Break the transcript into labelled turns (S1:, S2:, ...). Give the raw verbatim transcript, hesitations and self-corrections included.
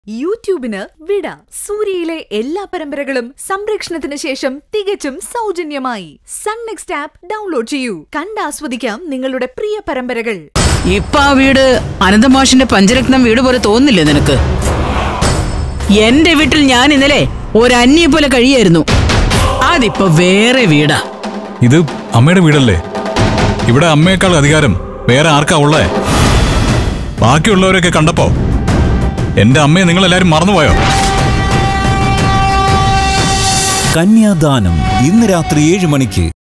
S1: യൂട്യൂബിന് വിട. സൂര്യയിലെ എല്ലാ പരമ്പരകളും സംരക്ഷണത്തിന് ശേഷം തികച്ചും സൗജന്യമായി സൺ നെക്സ്റ്റ് ആപ്പ് ഡൗൺലോഡ് ചെയ്യൂ. കണ്ടാസ്വദിക്കാം നിങ്ങളുടെ പ്രിയ പരമ്പരകൾ.
S2: ഇപ്പൊ ആ വീട് അനന്തമാഷിന്റെ പഞ്ചരത്നം വീട് പോലെ തോന്നില്ലേ നിനക്ക്? എന്റെ വീട്ടിൽ ഞാൻ ഇന്നലെ ഒരു അന്യെ പോലെ കഴിയായിരുന്നു. അതിപ്പോ വേറെ വീടാ.
S3: ഇത് അമ്മയുടെ വീടല്ലേ? ഇവിടെ അമ്മയേക്കാൾ അധികാരം വേറെ ആർക്കാ ഉള്ളേ? ബാക്കിയുള്ളവരൊക്കെ കണ്ടപ്പോ എന്റെ അമ്മയെ നിങ്ങൾ എല്ലാരും മറന്നുപോയോ?
S4: കന്യാദാനം ഇന്ന് രാത്രി ഏഴ് മണിക്ക്.